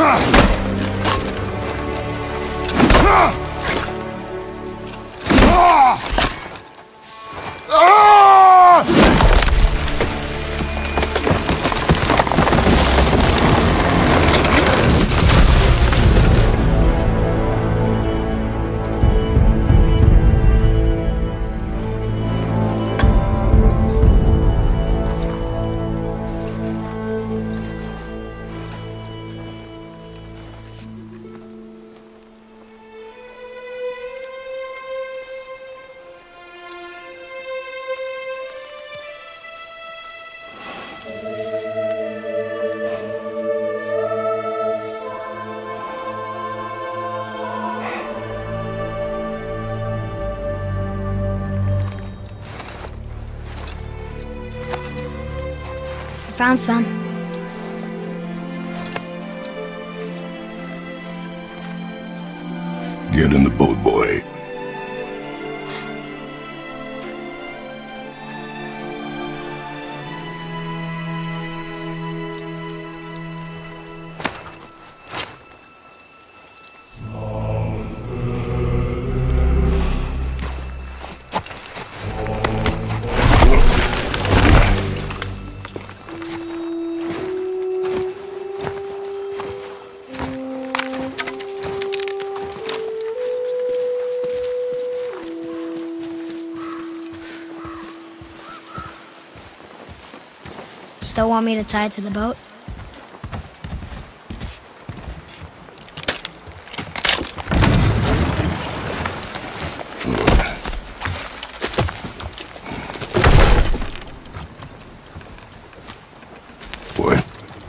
Found some. Get in the boat, boy. Still want me to tie it to the boat? Boy.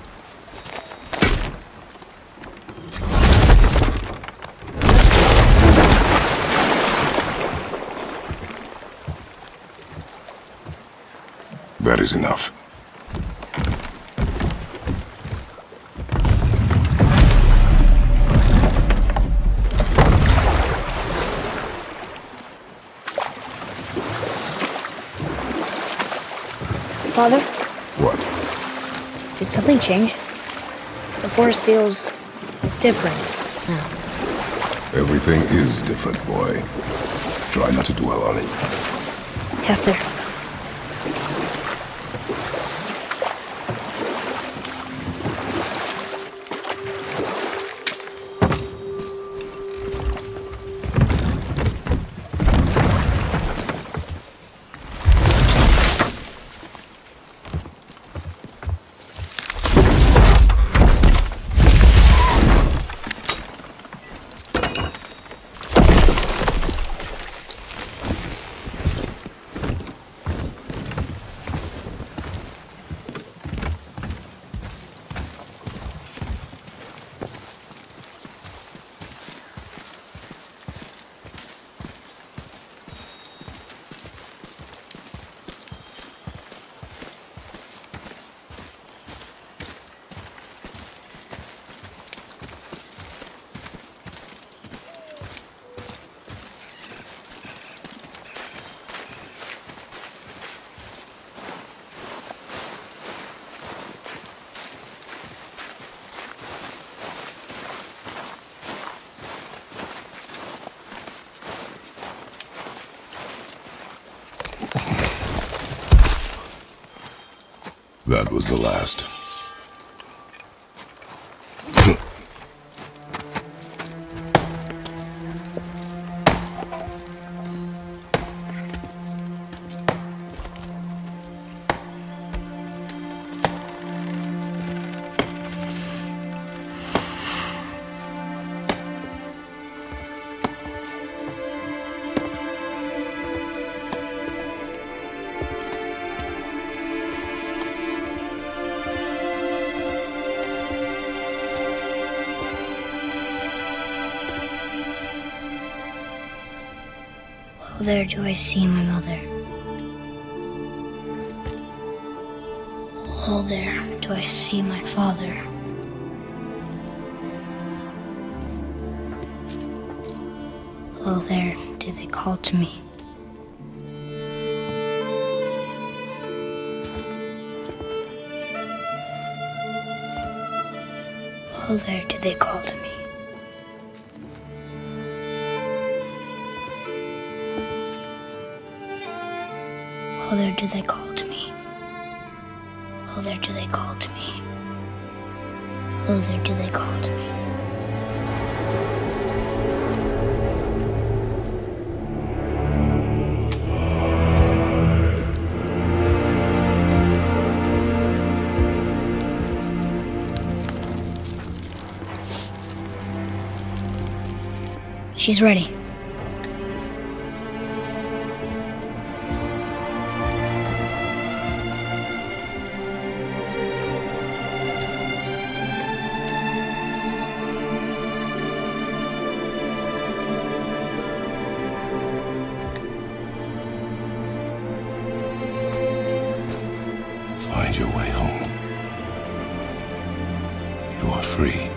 That is enough. Father? What? Did something change? The forest feels different now. Everything is different, boy. Try not to dwell on it. Yes, sir. That was the last. Oh, there do I see my mother. Oh, there do I see my father. Oh, there do they call to me. Oh, there do they call to me. Oh, there do they call to me. Oh, there do they call to me. Oh, there do they call to me. She's ready. Find your way home. You are free.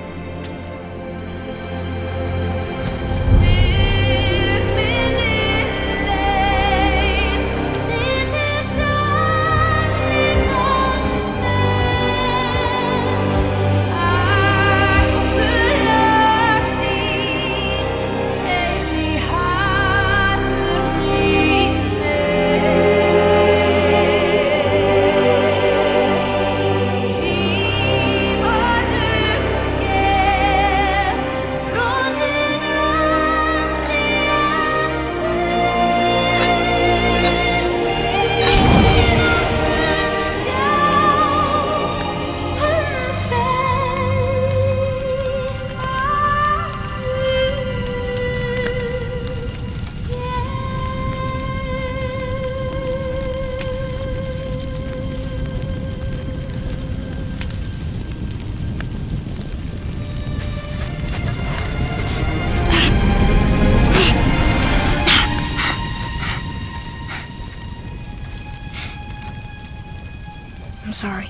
I'm sorry.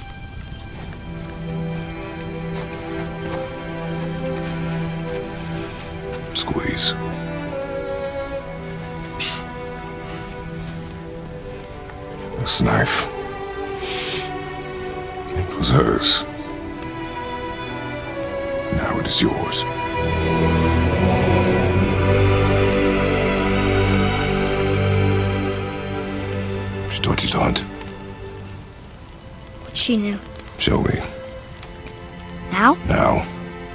Squeeze. This knife. It was hers. Now it is yours. She taught you to hunt. She knew. Show me. Now? Now.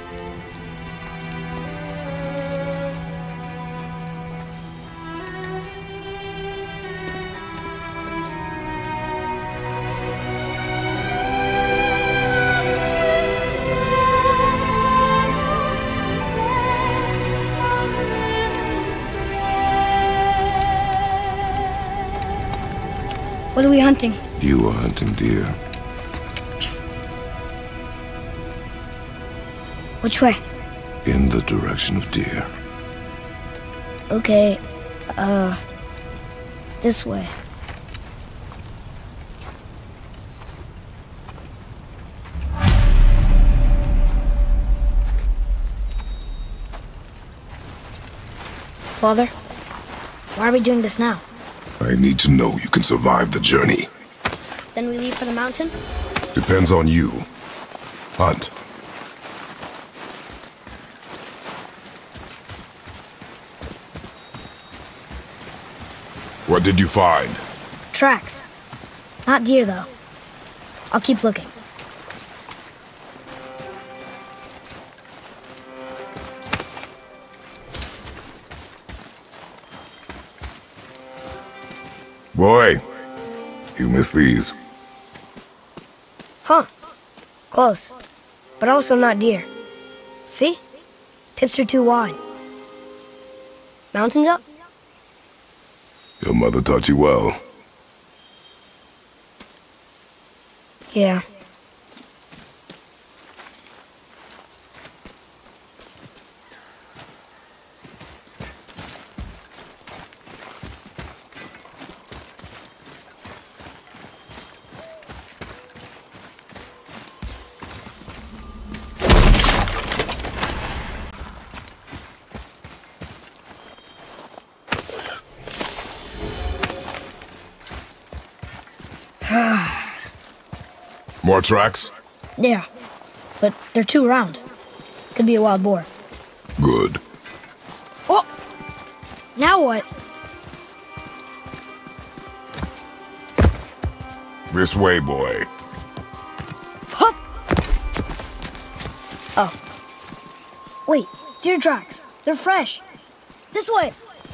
What are we hunting? You are hunting deer. Which way? In the direction of deer. Okay, this way. Father, why are we doing this now? I need to know you can survive the journey. Then we leave for the mountain? Depends on you. Hunt. What did you find? Tracks. Not deer, though. I'll keep looking. Boy, you missed these. Huh. Close. But also not deer. See? Tips are too wide. Mountain goat? Your mother taught you well. Yeah. More tracks? Yeah. But they're too round. Could be a wild boar. Good. Oh! Now what? This way, boy. Hup! Oh. Wait, deer tracks. They're fresh. This way.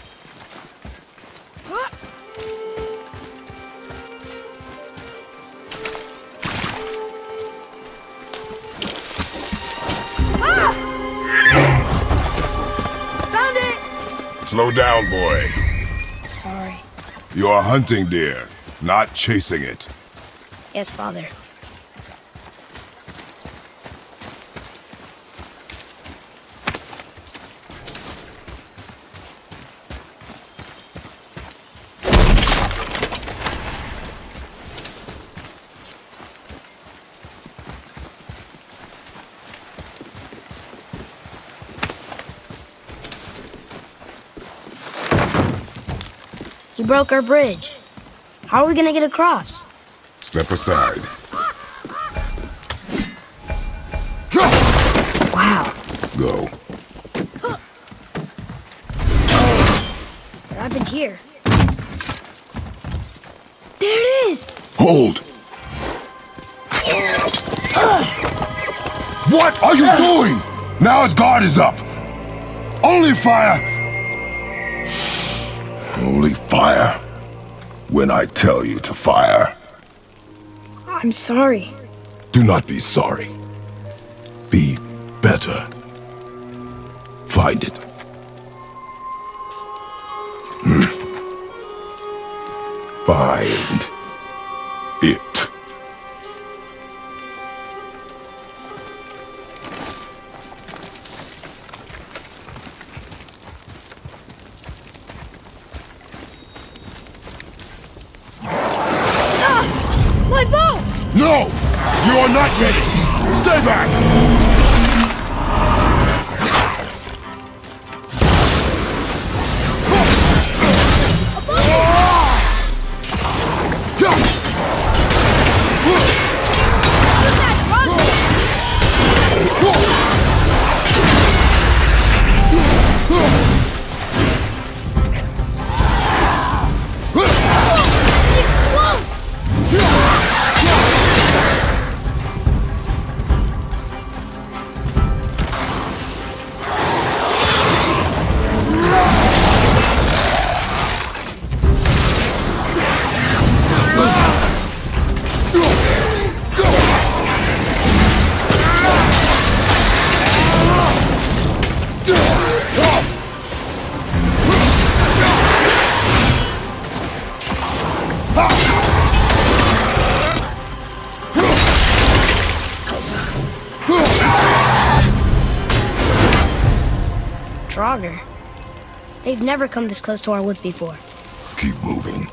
Ah! Found it! Slow down, boy. Sorry. You are hunting deer, not chasing it. Yes, Father. You broke our bridge. How are we gonna get across? Step aside. Wow. Go. What happened here? There it is! Hold! What are you doing? Now its guard is up. Only fire. Only fire. When I tell you to fire. I'm sorry. Do not be sorry. Be better. Find it. Find it. My bow! No! You are not ready! Stay back! Draugr. They've never come this close to our woods before. Keep moving.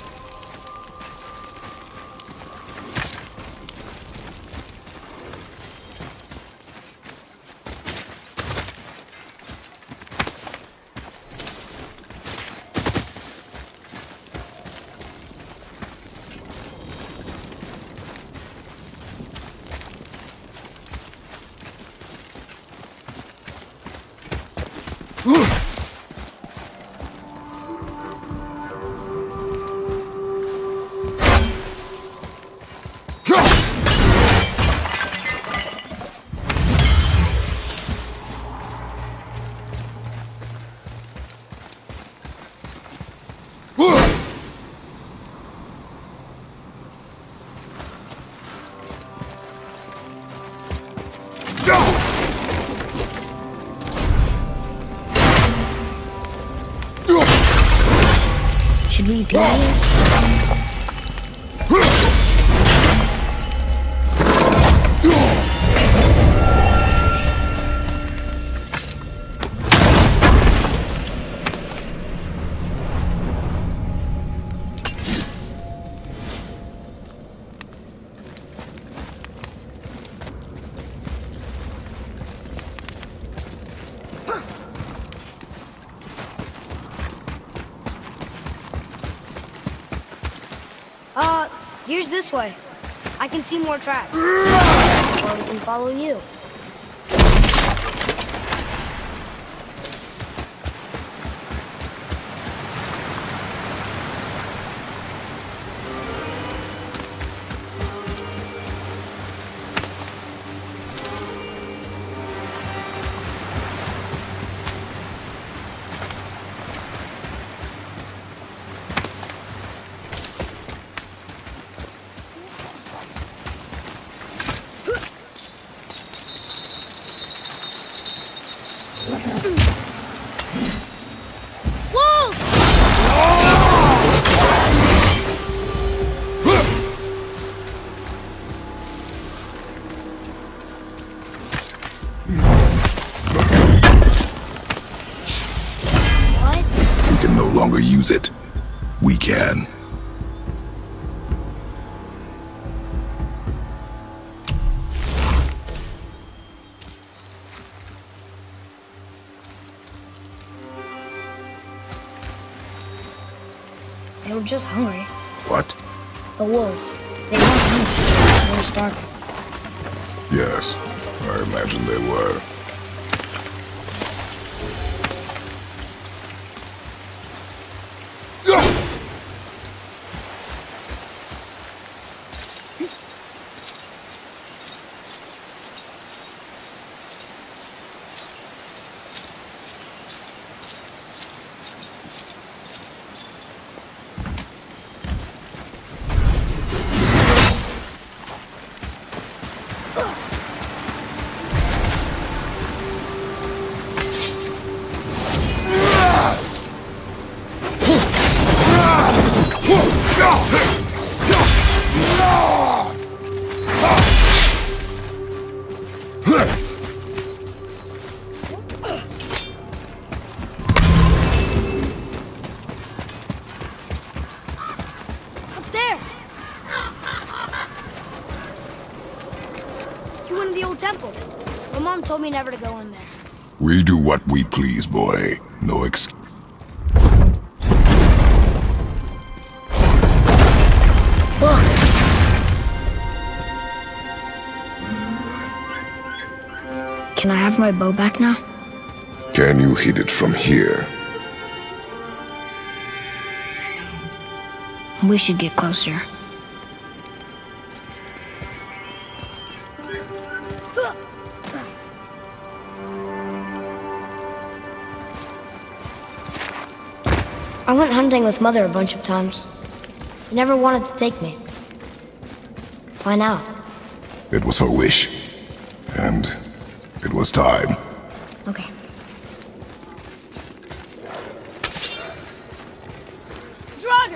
Should we be here? Here's this way. I can see more tracks. Or we can follow you. longer use it. We can. They were just hungry. What? The wolves. They weren't hungry. They were starving. Yes, I imagine they were. Temple. My mom told me never to go in there. We do what we please, boy. No excuse. Can I have my bow back now? Can you hit it from here? We should get closer. I went hunting with Mother a bunch of times. She never wanted to take me. Why now? It was her wish. And it was time. Okay. Dragon!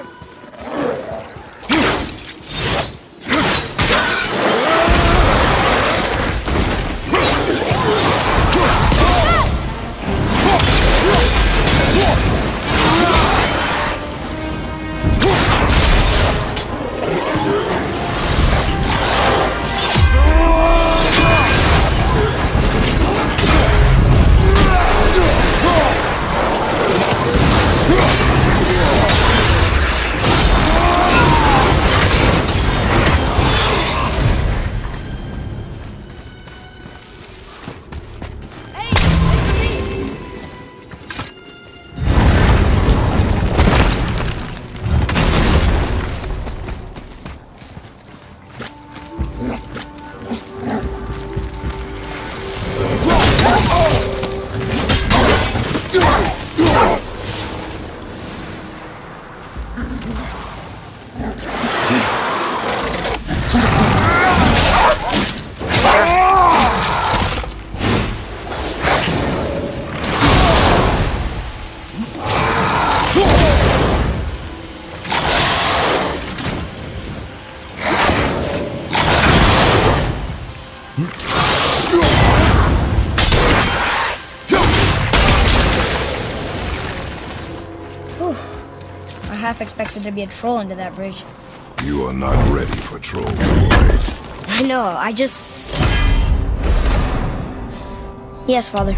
I half expected to be a troll under that bridge. You are not ready for troll, boy. I know, I just... Yes, Father.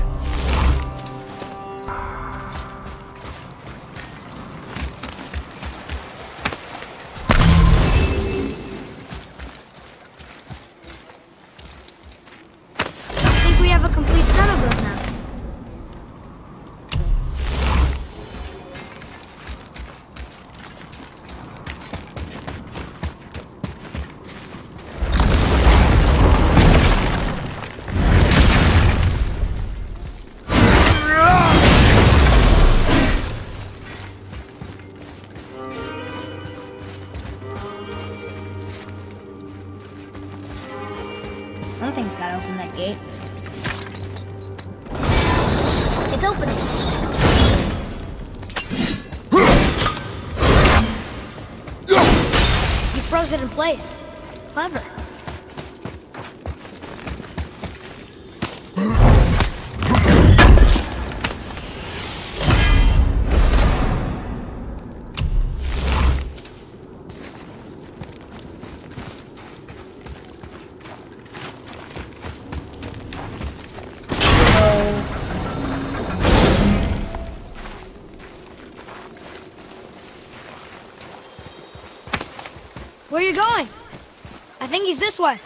I think we have a complete set of those now. Something's gotta open that gate. It's opening! You froze it in place. Clever. you going? I think he's this way.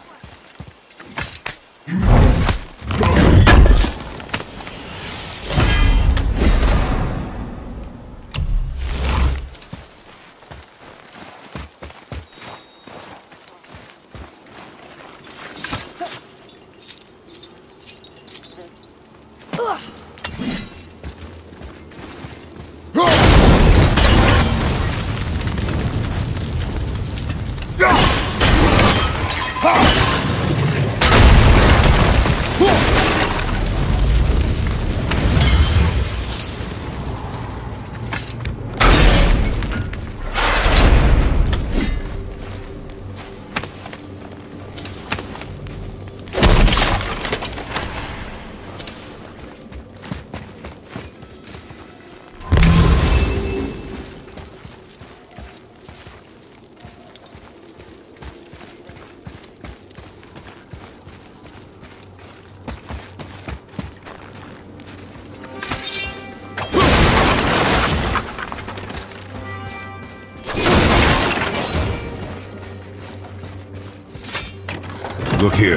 Look here.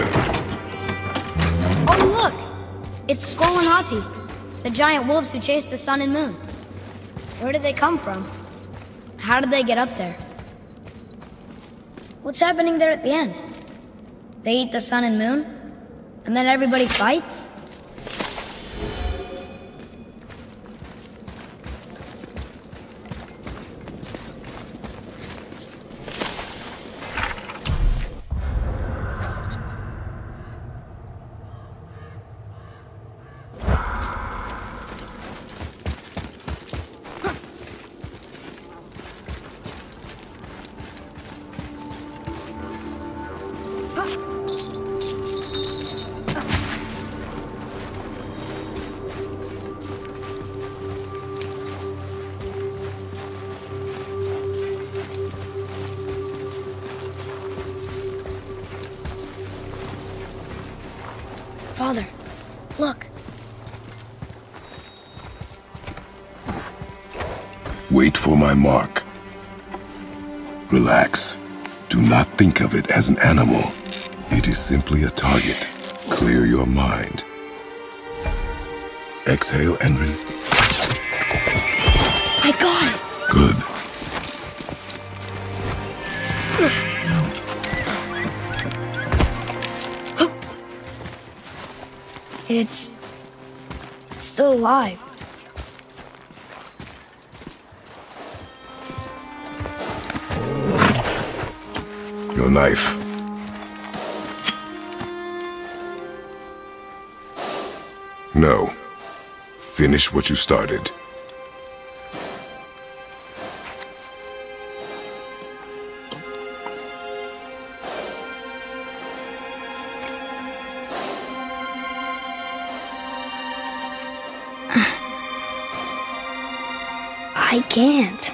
Oh, look! It's Skull and Hati, the giant wolves who chased the sun and moon. Where did they come from? How did they get up there? What's happening there at the end? They eat the sun and moon? And then everybody fights? Father, look. Wait for my mark. Relax. Do not think of it as an animal. It is simply a target. Clear your mind. Exhale and release. I got it. Good. It's still alive. Your knife. No. Finish what you started. I can't.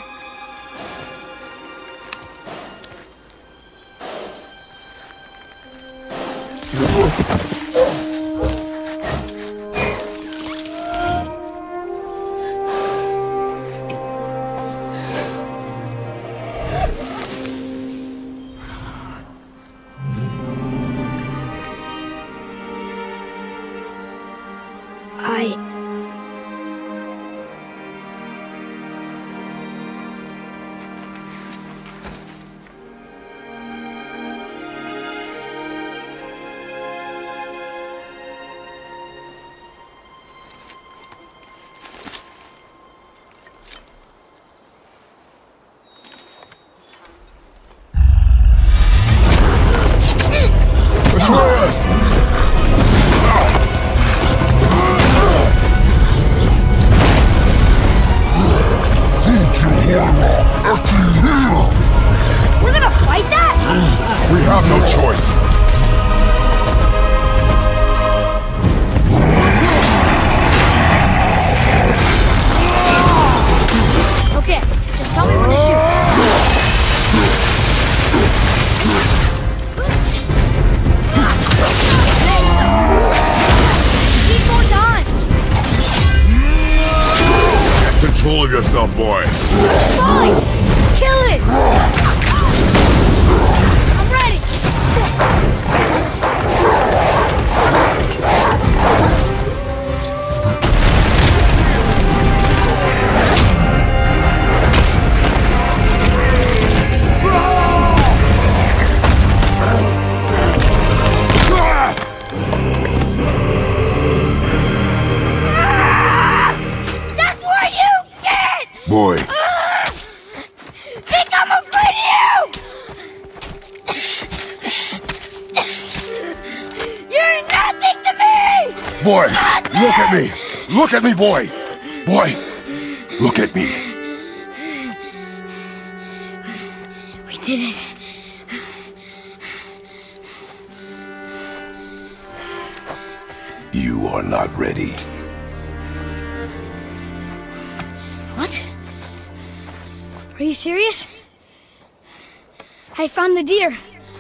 We're gonna fight that? We have no choice. Okay, just tell me when to shoot. Need more time. Control yourself, boy. Fine. Kill it. Boy. Think I'm afraid of you! You're nothing to me! Boy, Nothing! look at me! Look at me, boy! Boy, look at me. We did it. You are not ready. What? Are you serious? I found the deer.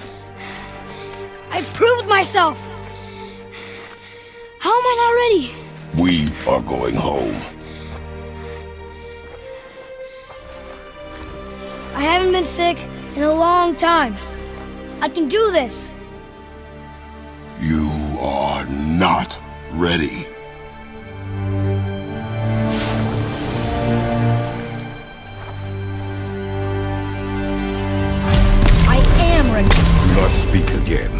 I proved myself. How am I not ready? We are going home. I haven't been sick in a long time. I can do this. You are not ready. I am ready. Do not speak again.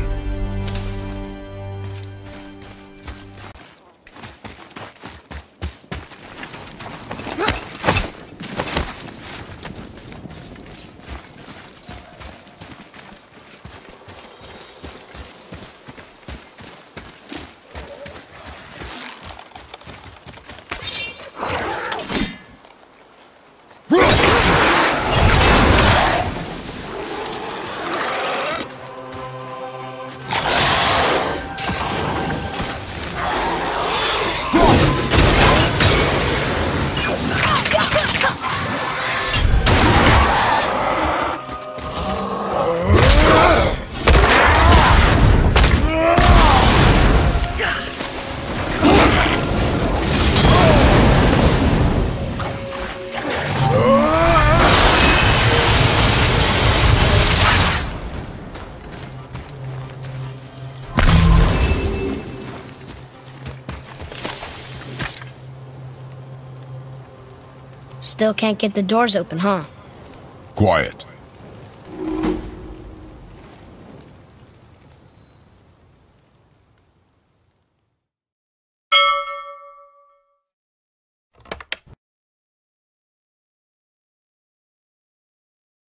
Still can't get the doors open, huh? Quiet.